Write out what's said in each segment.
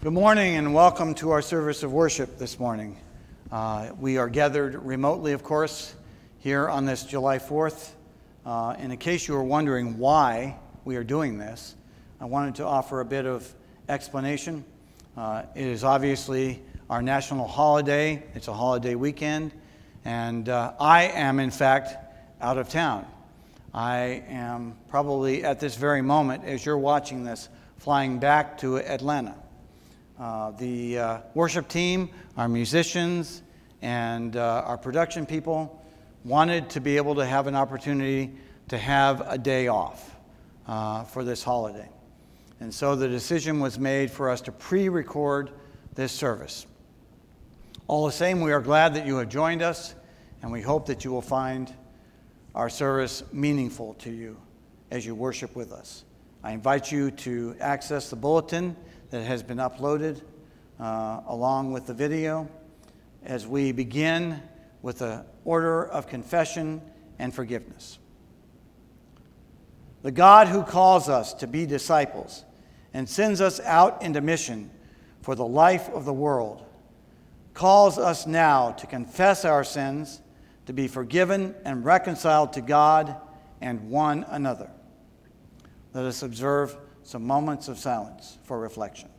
Good morning and welcome to our service of worship this morning. We are gathered remotely, of course, here on this July 4th. And in case you were wondering why we are doing this, I wanted to offer a bit of explanation. It is obviously our national holiday. It's a holiday weekend. And I am, in fact, out of town. I am probably at this very moment, as you're watching this, flying back to Atlanta. The worship team, our musicians, and our production people wanted to be able to have an opportunity to have a day off for this holiday. And so the decision was made for us to pre-record this service. All the same, we are glad that you have joined us, and we hope that you will find our service meaningful to you as you worship with us. I invite you to access the bulletin that has been uploaded along with the video as we begin with an order of confession and forgiveness. The God who calls us to be disciples and sends us out into mission for the life of the world calls us now to confess our sins, to be forgiven and reconciled to God and one another. Let us observe some moments of silence for reflection.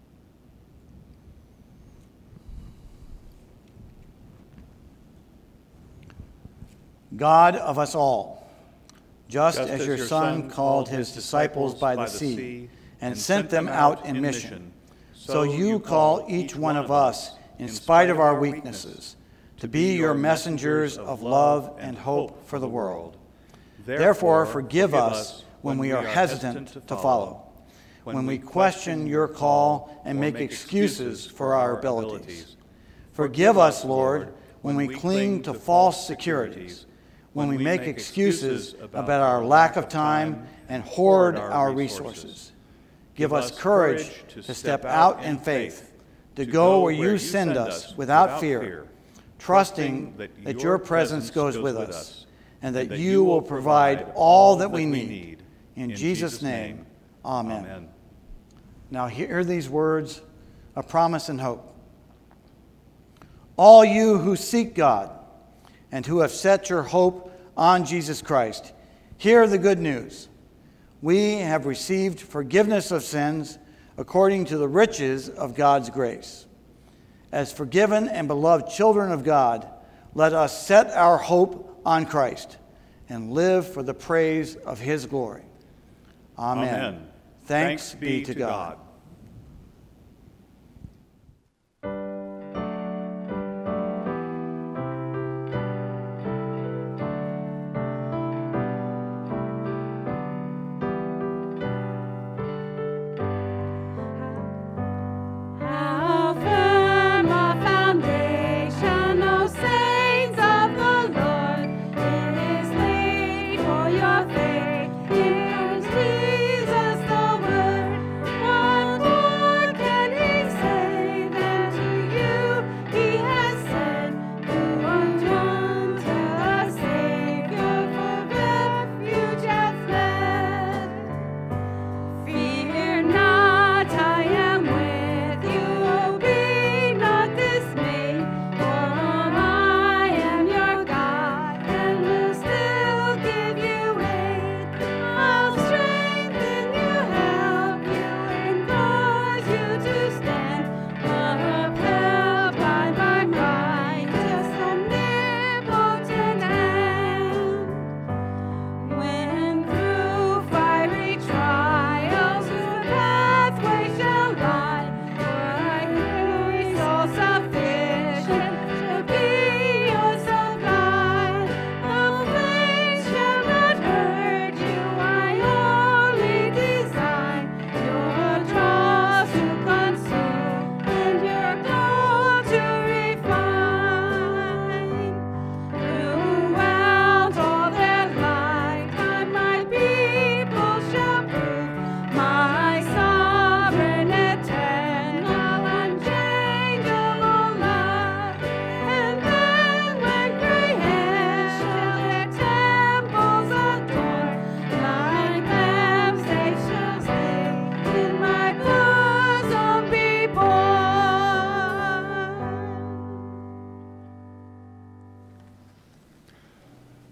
God of us all, just as your Son called his disciples by the sea and sent them out in mission, so you call each one of us, in spite of our weaknesses, to be your messengers of love and hope for the world. Therefore, forgive us when we are hesitant to follow, when we question your call and make excuses for our abilities. Forgive us, Lord, when we cling to false securities, when we make excuses about our lack of time and hoard our resources. Give us courage to step out in faith, to go where you send us without fear, trusting that your presence goes with us and that you will provide all that we need. In Jesus' name, amen. Now hear these words of promise and hope. All you who seek God and who have set your hope on Jesus Christ, hear the good news. We have received forgiveness of sins according to the riches of God's grace. As forgiven and beloved children of God, let us set our hope on Christ and live for the praise of his glory. Amen. Thanks be to God. Jesus the word.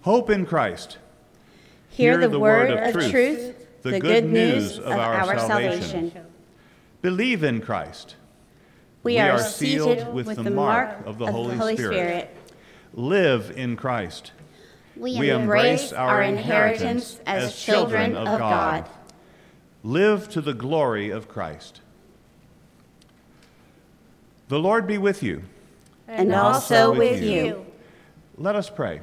Hope in Christ. Hear the word of truth, the good news of our salvation. Believe in Christ. We are seated with the mark of the Holy Spirit. Live in Christ. We embrace our inheritance as children of God. Live to the glory of Christ. The Lord be with you. And also with you. Let us pray.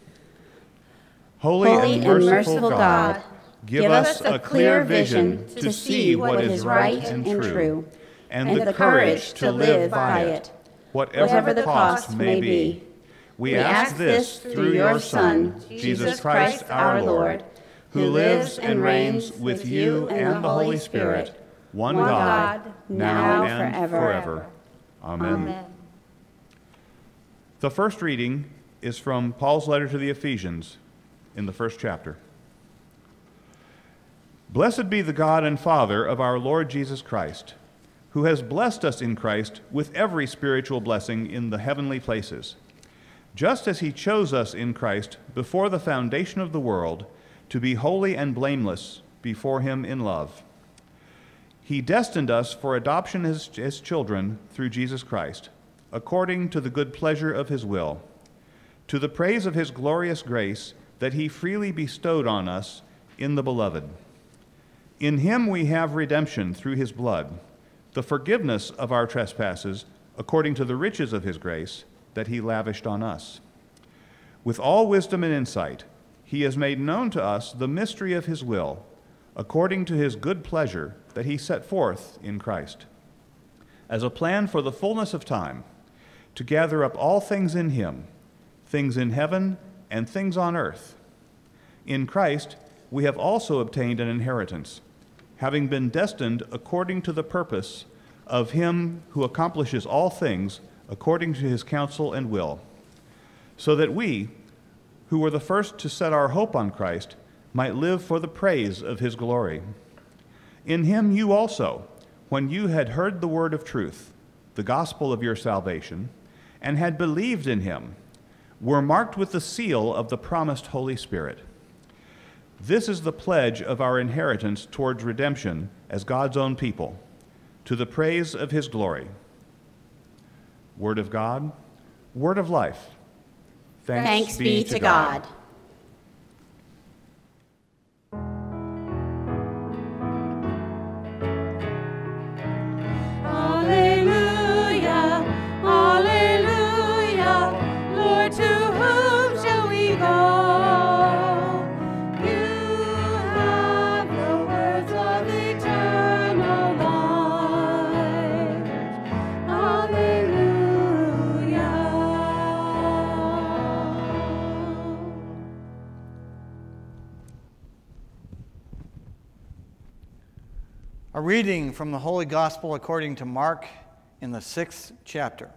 Holy and merciful God, give us a clear vision to see what is right and true, and the courage to live by it, whatever the cost may be. We ask this through your Son, Jesus Christ our Lord, who lives and reigns with you and the Holy Spirit, one God, now and forever. Amen. The first reading is from Paul's letter to the Ephesians in the first chapter. Blessed be the God and Father of our Lord Jesus Christ, who has blessed us in Christ with every spiritual blessing in the heavenly places, just as he chose us in Christ before the foundation of the world to be holy and blameless before him in love. He destined us for adoption as children through Jesus Christ, according to the good pleasure of his will, to the praise of his glorious grace that he freely bestowed on us in the Beloved. In him we have redemption through his blood, the forgiveness of our trespasses, according to the riches of his grace that he lavished on us. With all wisdom and insight, he has made known to us the mystery of his will, according to his good pleasure that he set forth in Christ, as a plan for the fullness of time, to gather up all things in him, things in heaven and things on earth. In Christ, we have also obtained an inheritance, having been destined according to the purpose of him who accomplishes all things according to his counsel and will, so that we, who were the first to set our hope on Christ, might live for the praise of his glory. In him you also, when you had heard the word of truth, the gospel of your salvation, and had believed in him, were marked with the seal of the promised Holy Spirit. This is the pledge of our inheritance towards redemption as God's own people, to the praise of his glory. Word of God, word of life. Thanks be to God. A reading from the Holy Gospel according to Mark in the 6th chapter.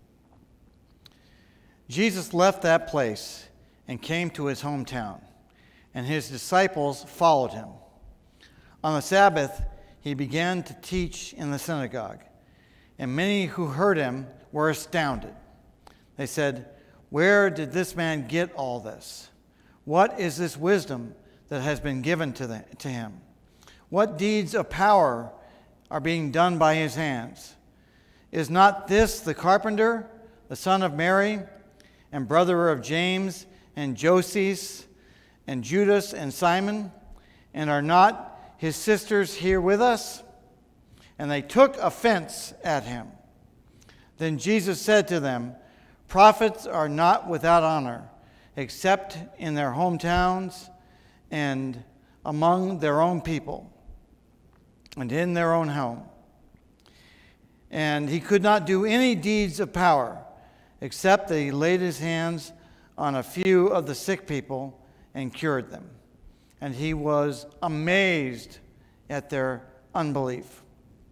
Jesus left that place and came to his hometown, and his disciples followed him. On the Sabbath, he began to teach in the synagogue, and many who heard him were astounded. They said, "Where did this man get all this? What is this wisdom that has been given to him? What deeds of power are being done by his hands? Is not this the carpenter, the son of Mary, and brother of James and Joses and Judas and Simon? And are not his sisters here with us?" And they took offense at him. Then Jesus said to them, "Prophets are not without honor, except in their hometowns and among their own people, and in their own home." And he could not do any deeds of power, except that he laid his hands on a few of the sick people and cured them. And he was amazed at their unbelief.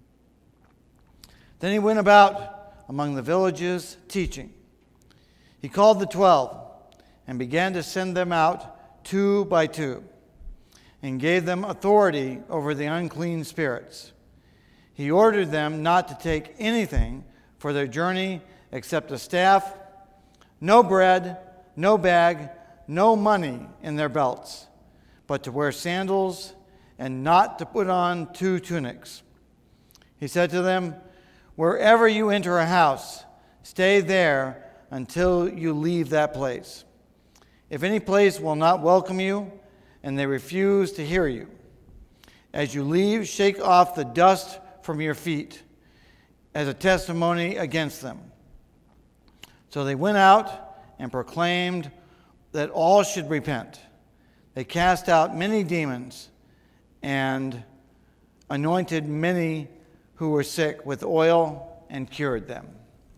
Then he went about among the villages teaching. He called the 12 and began to send them out 2 by 2, and gave them authority over the unclean spirits. He ordered them not to take anything for their journey except a staff, no bread, no bag, no money in their belts, but to wear sandals and not to put on 2 tunics. He said to them, "Wherever you enter a house, stay there until you leave that place. If any place will not welcome you, and they refuse to hear you, as you leave, shake off the dust from your feet as a testimony against them." So they went out and proclaimed that all should repent. They cast out many demons and anointed many who were sick with oil and cured them.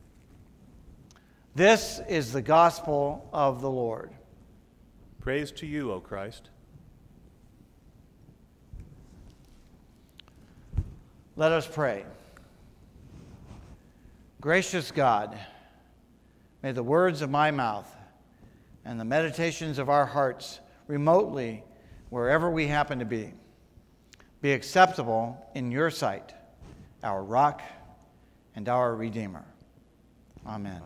This is the gospel of the Lord. Praise to you, O Christ. Let us pray. Gracious God, may the words of my mouth and the meditations of our hearts remotely, wherever we happen to be acceptable in your sight, our rock and our Redeemer. Amen.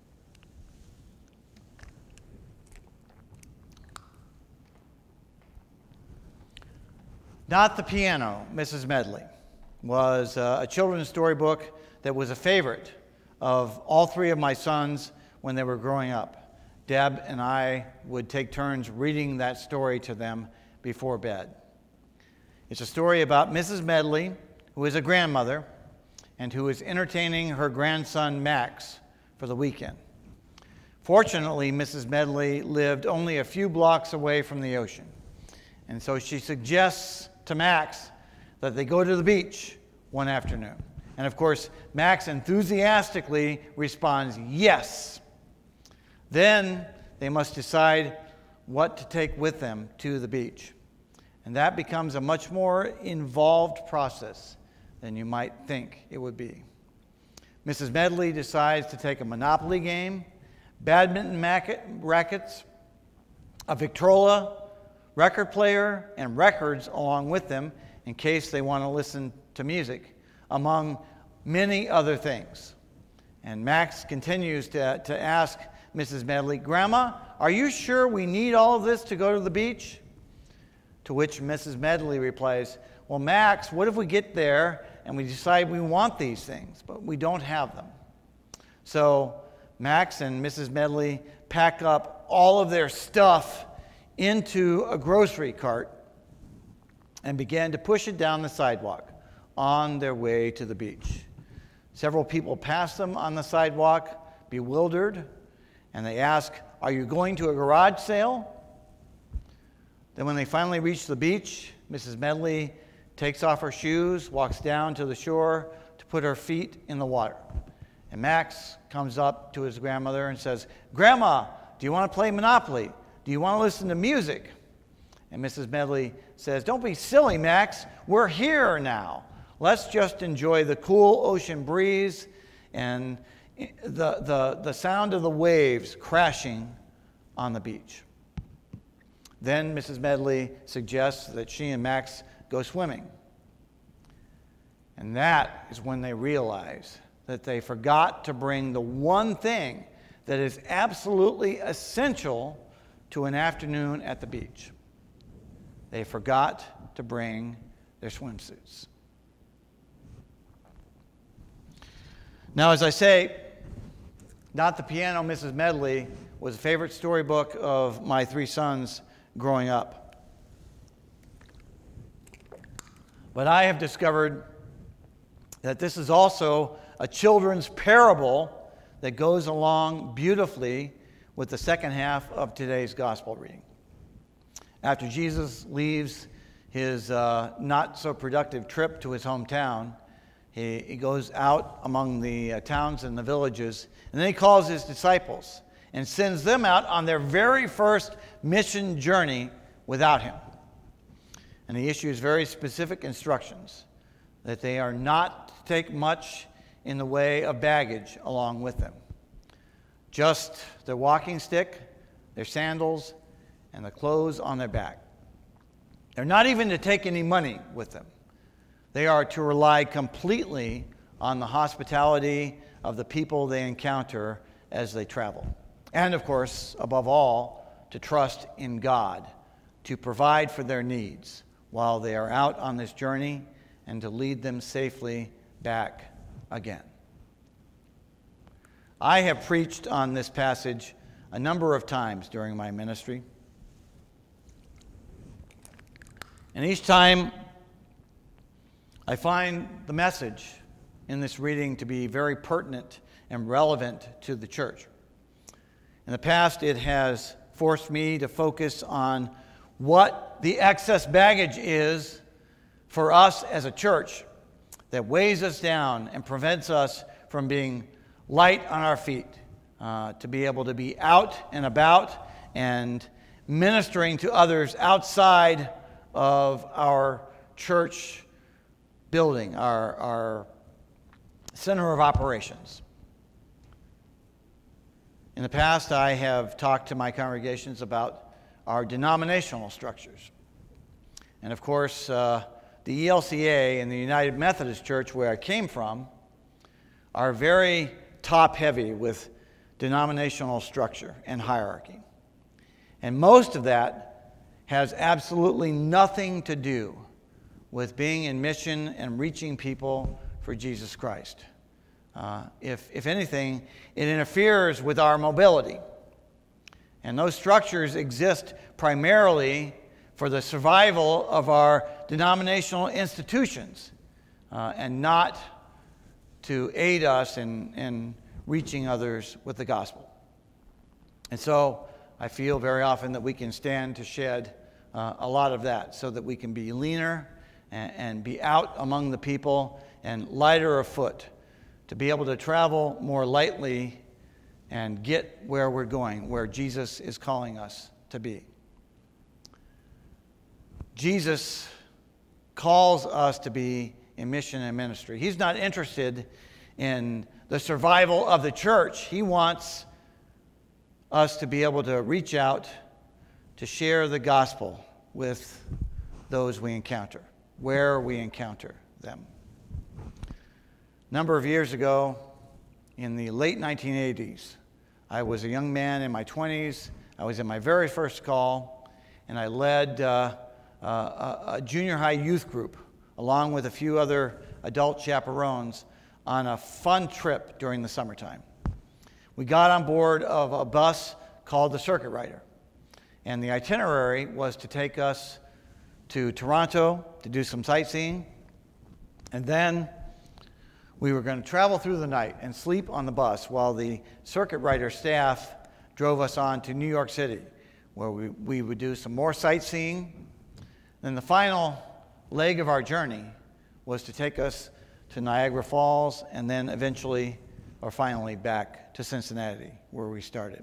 Not the Piano, Mrs. Medley, was a children's storybook that was a favorite of all 3 of my sons when they were growing up. Deb and I would take turns reading that story to them before bed. It's a story about Mrs. Medley, who is a grandmother and who is entertaining her grandson Max for the weekend. Fortunately, Mrs. Medley lived only a few blocks away from the ocean, and so she suggests to Max that they go to the beach one afternoon. And of course, Max enthusiastically responds, yes. Then they must decide what to take with them to the beach. And that becomes a much more involved process than you might think it would be. Mrs. Medley decides to take a Monopoly game, badminton rackets, a Victrola, record player, and records along with them in case they want to listen to music, among many other things. And Max continues to ask Mrs. Medley, "Grandma, are you sure we need all of this to go to the beach?" To which Mrs. Medley replies, "Well, Max, what if we get there and we decide we want these things, but we don't have them?" So Max and Mrs. Medley pack up all of their stuff into a grocery cart and began to push it down the sidewalk on their way to the beach. Several people pass them on the sidewalk, bewildered, and they ask, "Are you going to a garage sale?" Then when they finally reach the beach, Mrs. Medley takes off her shoes, walks down to the shore to put her feet in the water. And Max comes up to his grandmother and says, "Grandma, do you want to play Monopoly? Do you want to listen to music?" And Mrs. Medley says, "Don't be silly, Max. We're here now. Let's just enjoy the cool ocean breeze and the sound of the waves crashing on the beach." Then Mrs. Medley suggests that she and Max go swimming. And that is when they realize that they forgot to bring the one thing that is absolutely essential to an afternoon at the beach. They forgot to bring their swimsuits. Now, as I say, Not the Piano, Mrs. Medley was a favorite storybook of my 3 sons growing up. But I have discovered that this is also a children's parable that goes along beautifully with the second half of today's gospel reading. After Jesus leaves his not-so-productive trip to his hometown, he goes out among the towns and the villages, and then he calls his disciples and sends them out on their very first mission journey without him. And he issues very specific instructions that they are not to take much in the way of baggage along with them. Just their walking stick, their sandals, and the clothes on their back. They're not even to take any money with them. They are to rely completely on the hospitality of the people they encounter as they travel. And, of course, above all, to trust in God to provide for their needs while they are out on this journey and to lead them safely back again. I have preached on this passage a number of times during my ministry. And each time I find the message in this reading to be very pertinent and relevant to the church. In the past, it has forced me to focus on what the excess baggage is for us as a church that weighs us down and prevents us from being light on our feet, to be able to be out and about and ministering to others outside of our church building, our center of operations. In the past, I have talked to my congregations about our denominational structures. And of course, the ELCA and the United Methodist Church, where I came from, are very top-heavy with denominational structure and hierarchy. And most of that has absolutely nothing to do with being in mission and reaching people for Jesus Christ. If anything, it interferes with our mobility. And those structures exist primarily for the survival of our denominational institutions, and not to aid us in reaching others with the gospel. And so I feel very often that we can stand to shed a lot of that so that we can be leaner and be out among the people and lighter of foot, to be able to travel more lightly and get where we're going, where Jesus is calling us to be. Jesus calls us to be in mission and ministry. He's not interested in the survival of the church. He wants us to be able to reach out to share the gospel with those we encounter, where we encounter them. A number of years ago, in the late 1980s, I was a young man in my 20s. I was in my very first call, and I led a junior high youth group, along with a few other adult chaperones, on a fun trip during the summertime. We got on board of a bus called the Circuit Rider, and the itinerary was to take us to Toronto to do some sightseeing, and then we were going to travel through the night and sleep on the bus while the Circuit Rider staff drove us on to New York City, where we would do some more sightseeing. Then the final leg of our journey was to take us to Niagara Falls and then eventually, or finally, back to Cincinnati, where we started.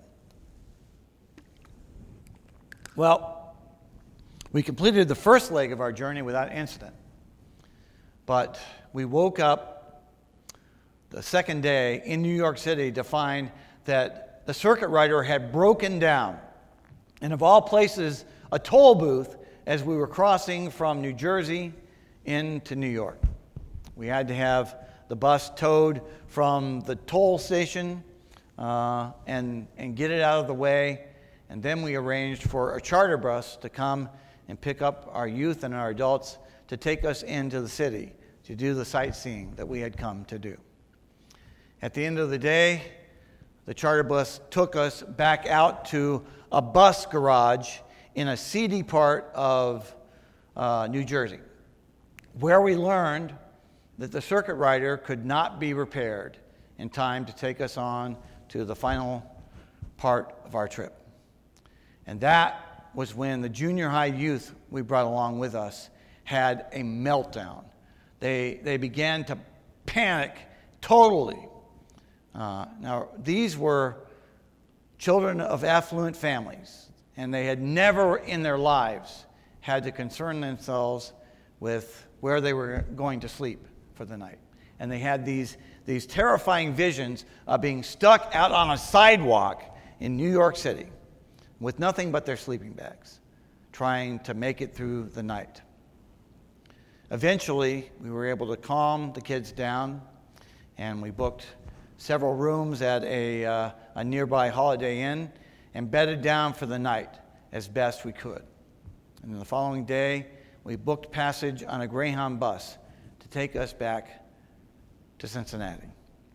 Well, we completed the first leg of our journey without incident, but we woke up the second day in New York City to find that the Circuit Rider had broken down, and of all places, a toll booth, as we were crossing from New Jersey into New York. We had to have the bus towed from the toll station and get it out of the way, and then we arranged for a charter bus to come and pick up our youth and our adults to take us into the city to do the sightseeing that we had come to do. At the end of the day, the charter bus took us back out to a bus garage in a seedy part of New Jersey, where we learned that the Circuit Rider could not be repaired in time to take us on to the final part of our trip. And that was when the junior high youth we brought along with us had a meltdown. They began to panic totally. Now, these were children of affluent families, and they had never in their lives had to concern themselves with where they were going to sleep for the night. And they had these terrifying visions of being stuck out on a sidewalk in New York City with nothing but their sleeping bags, trying to make it through the night. Eventually, we were able to calm the kids down, and we booked several rooms at a nearby Holiday Inn, and bedded down for the night as best we could. And the following day, we booked passage on a Greyhound bus to take us back to Cincinnati.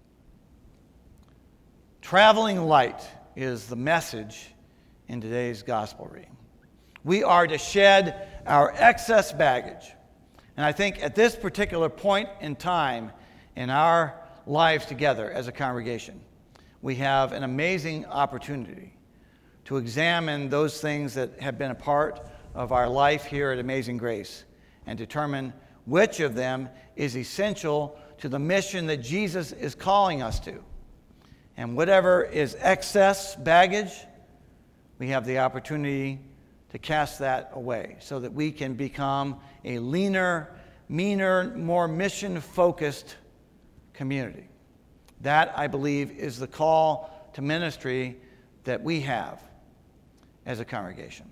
Traveling light is the message in today's gospel reading. We are to shed our excess baggage. And I think at this particular point in time in our lives together as a congregation, we have an amazing opportunity to examine those things that have been a part of our life here at Amazing Grace and determine which of them is essential to the mission that Jesus is calling us to. And whatever is excess baggage, we have the opportunity to cast that away so that we can become a leaner, meaner, more mission-focused community. That, I believe, is the call to ministry that we have as a congregation.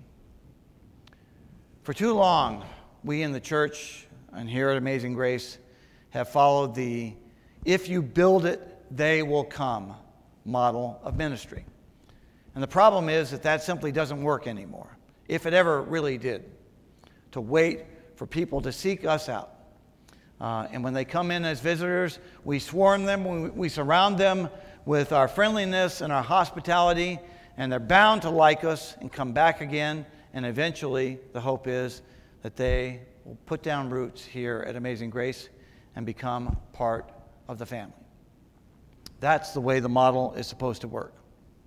For too long, we in the church and here at Amazing Grace have followed the "if you build it, they will come" model of ministry. And the problem is that simply doesn't work anymore, if it ever really did, to wait for people to seek us out. And when they come in as visitors, we swarm them, we surround them with our friendliness and our hospitality, and they're bound to like us and come back again. And eventually, the hope is that they will put down roots here at Amazing Grace and become part of the family. That's the way the model is supposed to work.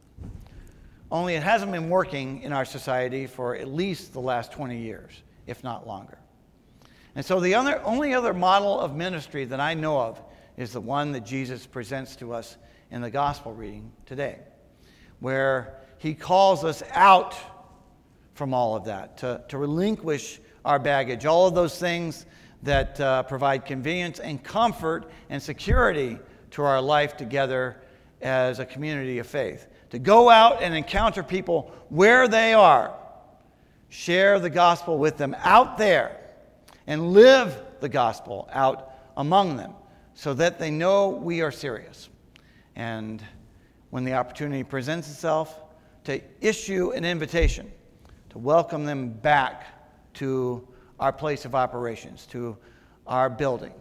Only it hasn't been working in our society for at least the last 20 years, if not longer. And so the only other model of ministry that I know of is the one that Jesus presents to us in the gospel reading today, where he calls us out from all of that, to relinquish our baggage, all of those things that provide convenience and comfort and security to our life together as a community of faith. To go out and encounter people where they are, share the gospel with them out there, and live the gospel out among them so that they know we are serious. And when the opportunity presents itself, to issue an invitation to welcome them back to our place of operations, to our building,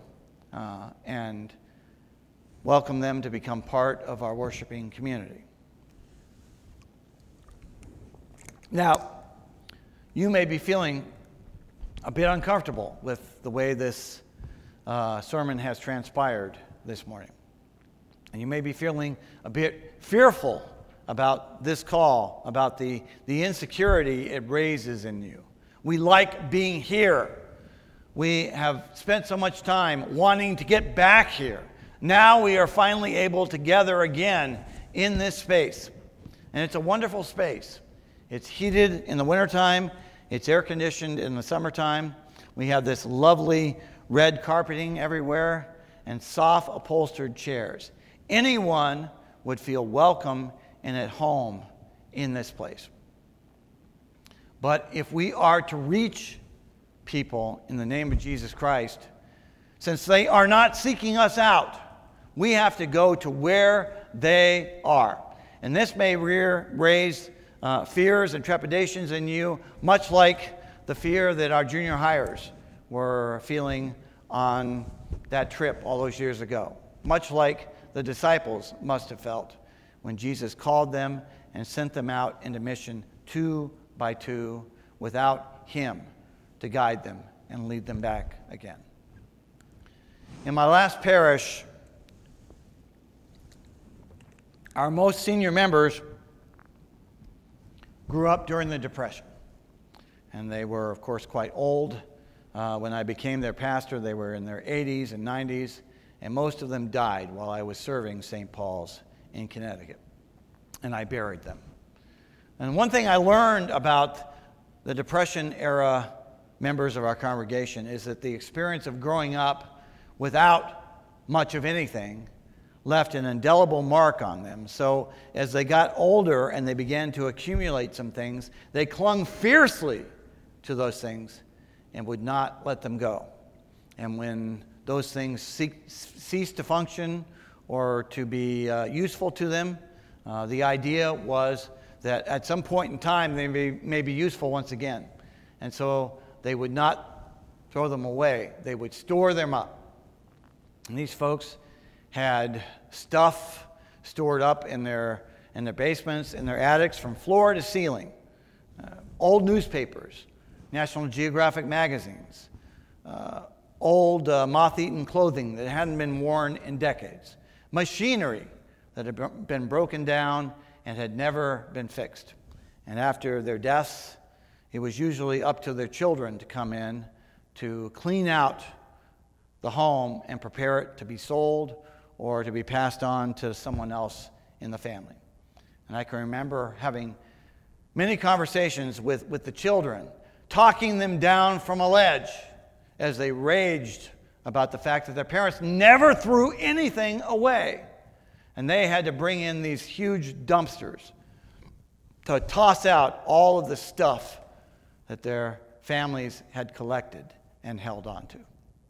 and welcome them to become part of our worshiping community. Now, you may be feeling a bit uncomfortable with the way this sermon has transpired this morning. And you may be feeling a bit fearful about this call, about the insecurity it raises in you. We like being here. We have spent so much time wanting to get back here. Now we are finally able to gather again in this space. And it's a wonderful space. It's heated in the wintertime. It's air-conditioned in the summertime. We have this lovely red carpeting everywhere and soft upholstered chairs. Anyone would feel welcome and at home in this place. But if we are to reach people in the name of Jesus Christ, since they are not seeking us out, we have to go to where they are. And this may raise fears and trepidations in you, much like the fear that our junior hires were feeling on that trip all those years ago. Much like the disciples must have felt when Jesus called them and sent them out into mission 2 by 2 without him to guide them and lead them back again. In my last parish, our most senior members grew up during the Depression. And they were, of course, quite old. When I became their pastor, they were in their 80s and 90s, and most of them died while I was serving St. Paul's in Connecticut. And I buried them. And one thing I learned about the Depression-era members of our congregation is that the experience of growing up without much of anything left an indelible mark on them. So as they got older and they began to accumulate some things, they clung fiercely to those things and would not let them go. And when those things ceased to function or to be useful to them, the idea was that at some point in time they may be useful once again. And so they would not throw them away. They would store them up. And these folks had stuff stored up in their basements, in their attics, from floor to ceiling. Old newspapers, National Geographic magazines, old moth-eaten clothing that hadn't been worn in decades, machinery that had been broken down and had never been fixed. And after their deaths, it was usually up to their children to come in to clean out the home and prepare it to be sold or to be passed on to someone else in the family. And I can remember having many conversations with the children, talking them down from a ledge as they raged about the fact that their parents never threw anything away. And they had to bring in these huge dumpsters to toss out all of the stuff that their families had collected and held on to.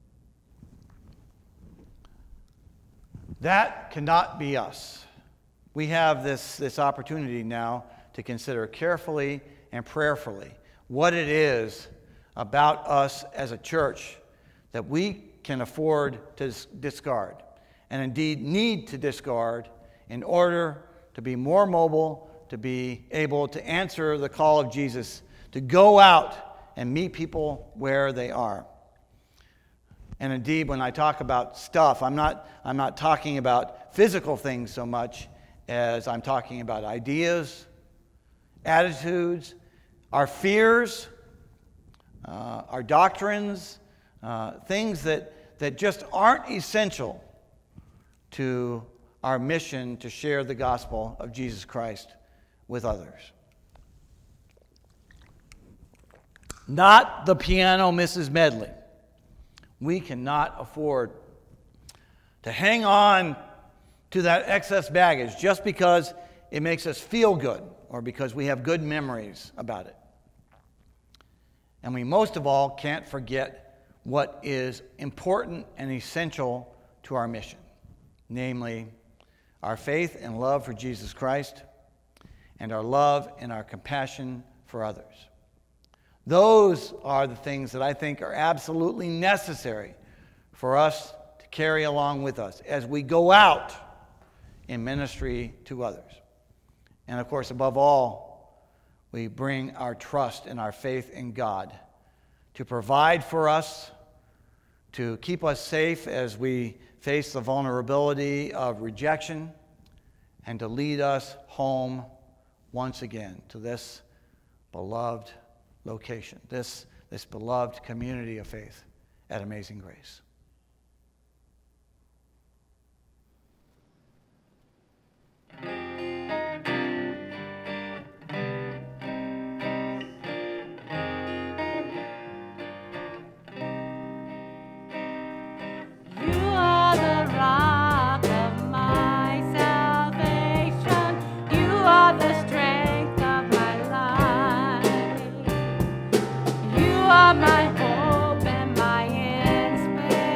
That cannot be us. We have this opportunity now to consider carefully and prayerfully what it is about us as a church that we can afford to discard, and indeed need to discard in order to be more mobile, to be able to answer the call of Jesus, to go out and meet people where they are. And indeed, when I talk about stuff, I'm not talking about physical things so much as I'm talking about ideas, attitudes, our fears, our doctrines, things that just aren't essential to our mission to share the gospel of Jesus Christ with others. Not the piano, Mrs. Medley. We cannot afford to hang on to that excess baggage just because it makes us feel good or because we have good memories about it. And we most of all can't forget what is important and essential to our mission, namely our faith and love for Jesus Christ and our love and our compassion for others. Those are the things that I think are absolutely necessary for us to carry along with us as we go out in ministry to others. And of course, above all, we bring our trust and our faith in God to provide for us, to keep us safe as we face the vulnerability of rejection, and to lead us home once again to this beloved location, this beloved community of faith at Amazing Grace. My hope and my inspiration.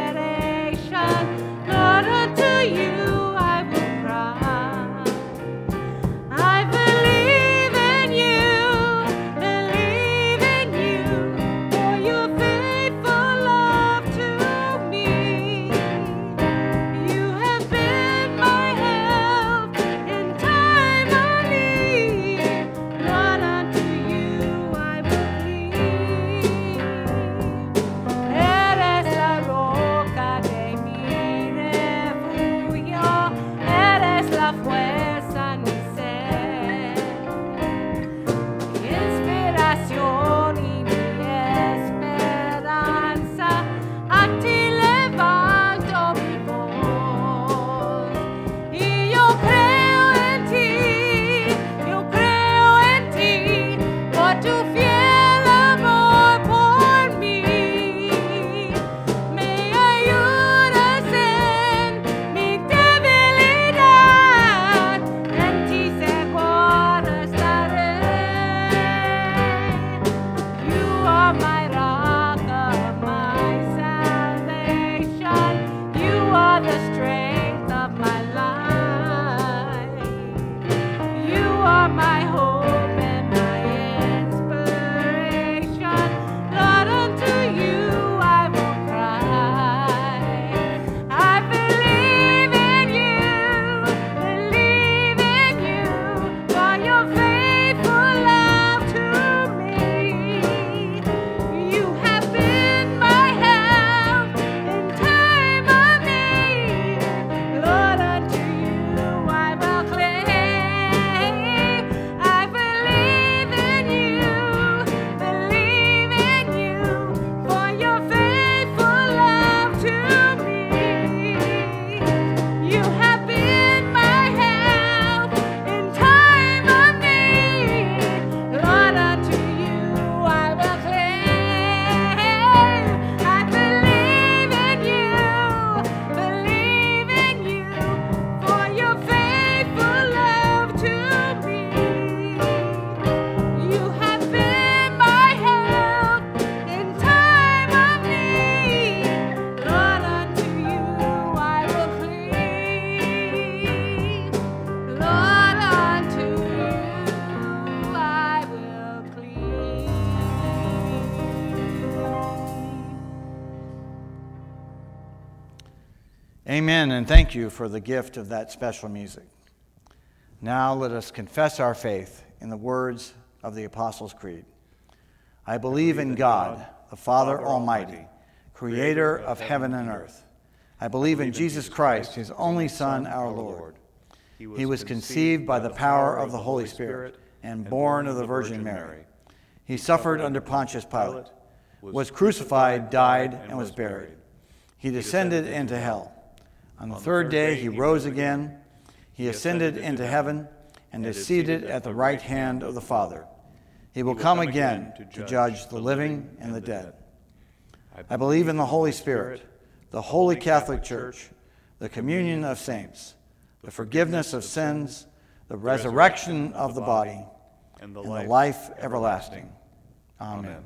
Amen, and thank you for the gift of that special music. Now let us confess our faith in the words of the Apostles' Creed. I believe in God, the Father Almighty, creator of heaven and earth. I believe in Jesus Christ, his only Son, our Lord. He was conceived by the power of the Holy Spirit and born of the Virgin Mary. He suffered under Pontius Pilate, was crucified, died, and was buried. He descended into hell. On the third day he rose again. He ascended into heaven and is seated at the right hand of the Father. He will come again to judge the living and the dead. I believe in the Holy Spirit, the Holy Catholic Church, the communion of saints, the forgiveness of sins, the resurrection of the body, and the life everlasting. Amen.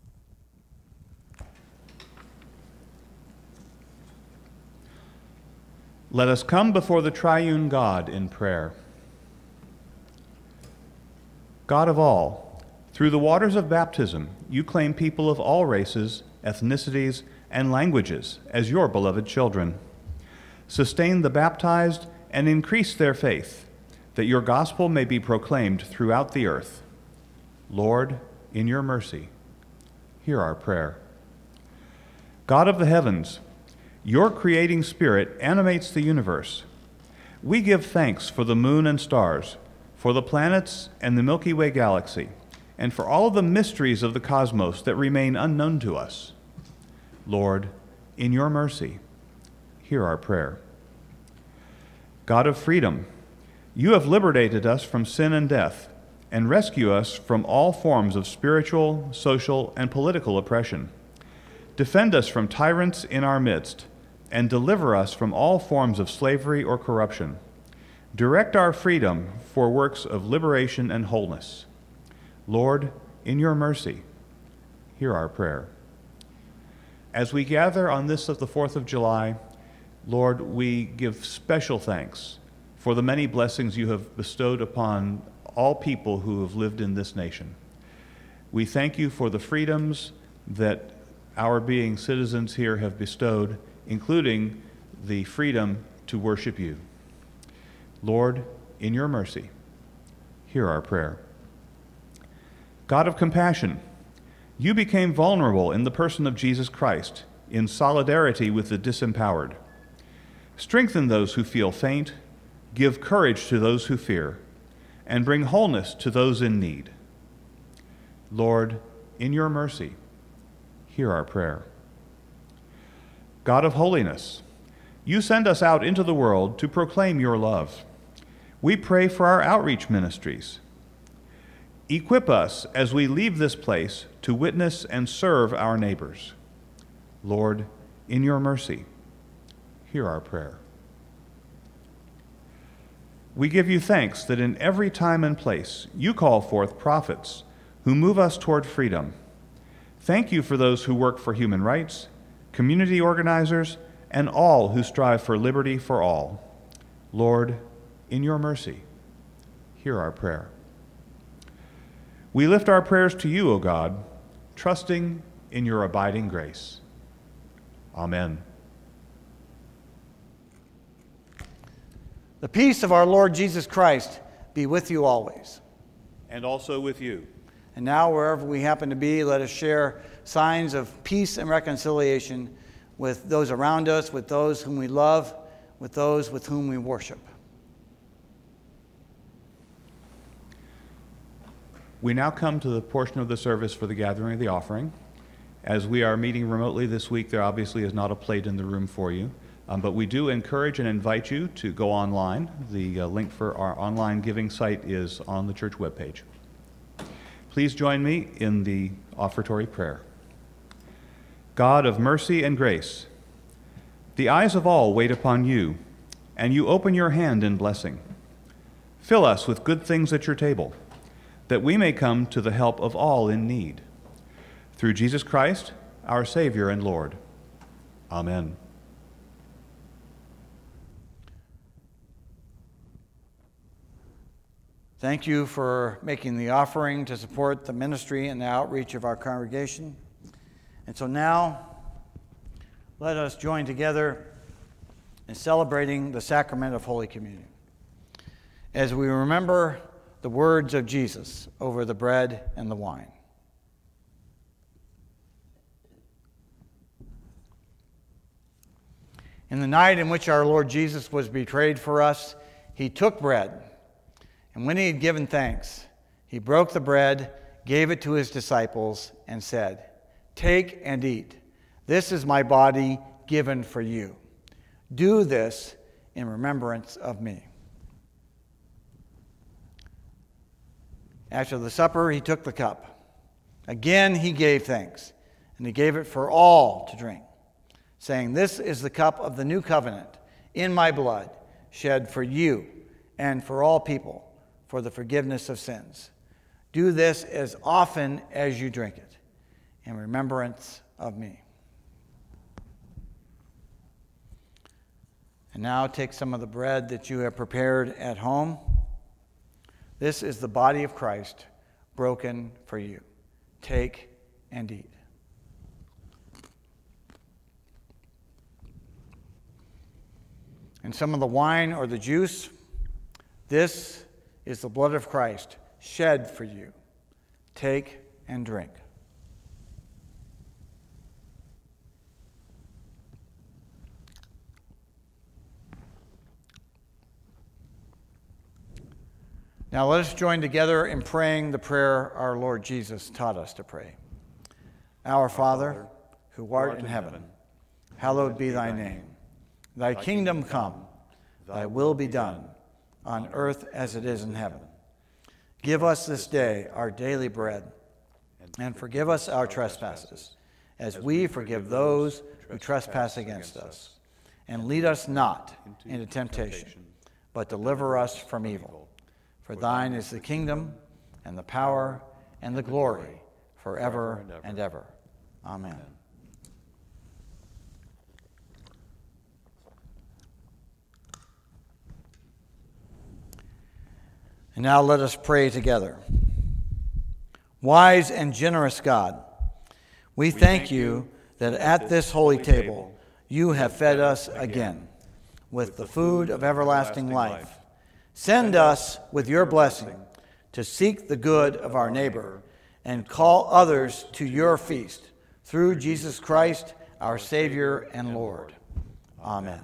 Let us come before the triune God in prayer. God of all, through the waters of baptism, you claim people of all races, ethnicities, and languages as your beloved children. Sustain the baptized and increase their faith, that your gospel may be proclaimed throughout the earth. Lord, in your mercy, hear our prayer. God of the heavens, your creating spirit animates the universe. We give thanks for the moon and stars, for the planets and the Milky Way galaxy, and for all the mysteries of the cosmos that remain unknown to us. Lord, in your mercy, hear our prayer. God of freedom, you have liberated us from sin and death, and rescue us from all forms of spiritual, social, and political oppression. Defend us from tyrants in our midst, and deliver us from all forms of slavery or corruption. Direct our freedom for works of liberation and wholeness. Lord, in your mercy, hear our prayer. As we gather on this of the 4th of July, Lord, we give special thanks for the many blessings you have bestowed upon all people who have lived in this nation. We thank you for the freedoms that our being citizens here have bestowed, including the freedom to worship you. Lord, in your mercy, hear our prayer. God of compassion, you became vulnerable in the person of Jesus Christ, in solidarity with the disempowered. Strengthen those who feel faint, give courage to those who fear, and bring wholeness to those in need. Lord, in your mercy, hear our prayer. God of holiness, you send us out into the world to proclaim your love. We pray for our outreach ministries. Equip us as we leave this place to witness and serve our neighbors. Lord, in your mercy, hear our prayer. We give you thanks that in every time and place you call forth prophets who move us toward freedom. Thank you for those who work for human rights, community organizers, and all who strive for liberty for all. Lord, in your mercy, hear our prayer. We lift our prayers to you, O God, trusting in your abiding grace. Amen. The peace of our Lord Jesus Christ be with you always. And also with you. And now, wherever we happen to be, let us share signs of peace and reconciliation with those around us, with those whom we love, with those with whom we worship. We now come to the portion of the service for the gathering of the offering. As we are meeting remotely this week, there obviously is not a plate in the room for you, but we do encourage and invite you to go online. The link for our online giving site is on the church webpage. Please join me in the offertory prayer. God of mercy and grace, the eyes of all wait upon you, and you open your hand in blessing. Fill us with good things at your table, that we may come to the help of all in need. Through Jesus Christ, our Savior and Lord. Amen. Thank you for making the offering to support the ministry and the outreach of our congregation. And so now, let us join together in celebrating the sacrament of Holy Communion, as we remember the words of Jesus over the bread and the wine. In the night in which our Lord Jesus was betrayed for us, he took bread, and when he had given thanks, he broke the bread, gave it to his disciples, and said, "Take and eat. This is my body given for you. Do this in remembrance of me." After the supper, he took the cup. Again, he gave thanks, and he gave it for all to drink, saying, "This is the cup of the new covenant in my blood, shed for you and for all people for the forgiveness of sins. Do this as often as you drink it in remembrance of me." And now take some of the bread that you have prepared at home. This is the body of Christ broken for you. Take and eat. And some of the wine or the juice, this is the blood of Christ shed for you. Take and drink. Now let us join together in praying the prayer our Lord Jesus taught us to pray. Our Father, who art in heaven, hallowed be thy name. Thy kingdom come, thy will be done, on earth as it is in heaven. Give us this day our daily bread, and forgive us our trespasses, as we forgive those who trespass against us. And lead us not into temptation, but deliver us from evil. For thine is the kingdom, and the power, and the glory, forever and ever. Amen. And now let us pray together. Wise and generous God, we thank you that at this holy table you have fed us again with the food of everlasting life. Send us with your blessing to seek the good of our neighbor and call others to your feast through Jesus Christ, our Savior and Lord. Amen.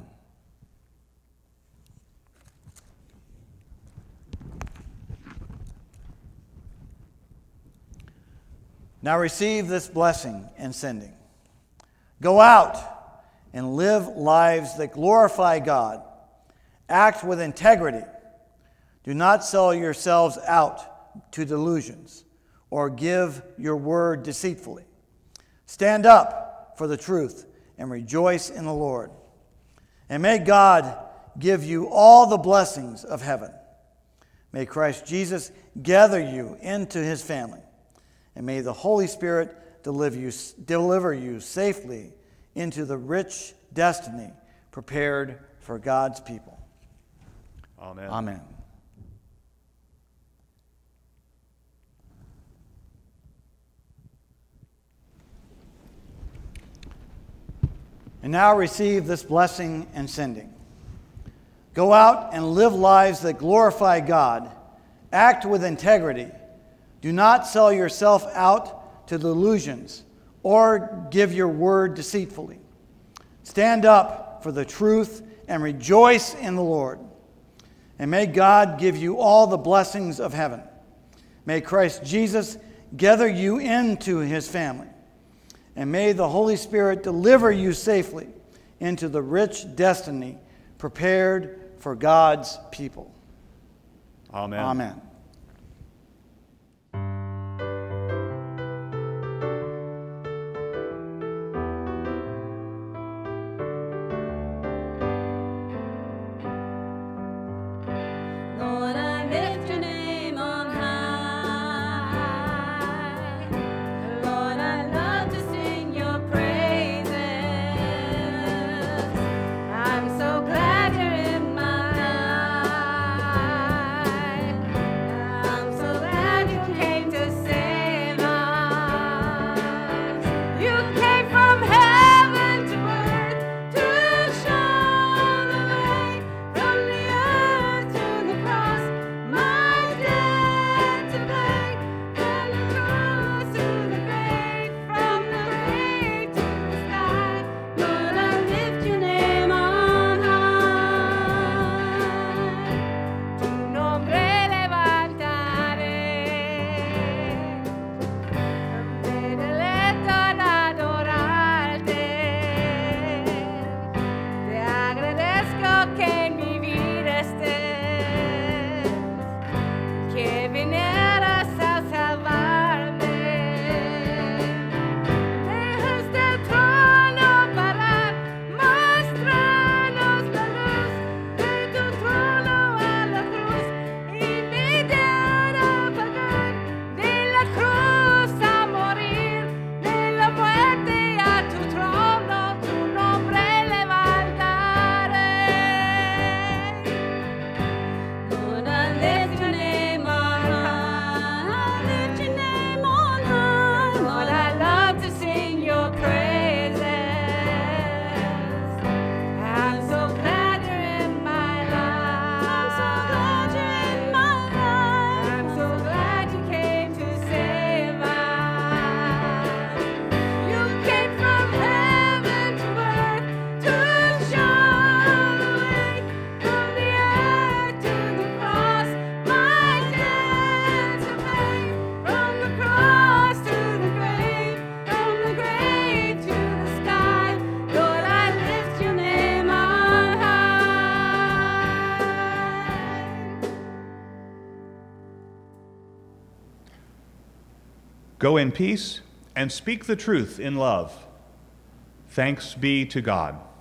Now receive this blessing and sending. Go out and live lives that glorify God. Act with integrity. Do not sell yourselves out to delusions or give your word deceitfully. Stand up for the truth and rejoice in the Lord. And may God give you all the blessings of heaven. May Christ Jesus gather you into his family. And may the Holy Spirit deliver you safely into the rich destiny prepared for God's people. Amen. Amen. And now receive this blessing and sending. Go out and live lives that glorify God. Act with integrity. Do not sell yourself out to delusions or give your word deceitfully. Stand up for the truth and rejoice in the Lord. And may God give you all the blessings of heaven. May Christ Jesus gather you into his family. And may the Holy Spirit deliver you safely into the rich destiny prepared for God's people. Amen. Amen. Lord, I lift your name on high. Lord, I love to sing your praises. I'm so glad you're in my life. Go in peace and speak the truth in love. Thanks be to God.